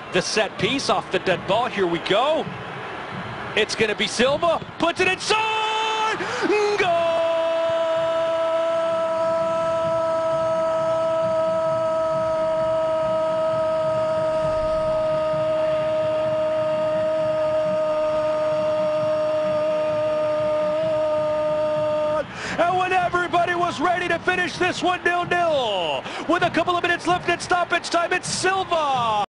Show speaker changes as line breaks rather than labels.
The set piece off the dead ball. Here we go. It's going to be Silva. Puts it inside. Goal! And when everybody was ready to finish this one 0-0, with a couple of minutes left at stoppage time, it's Silva.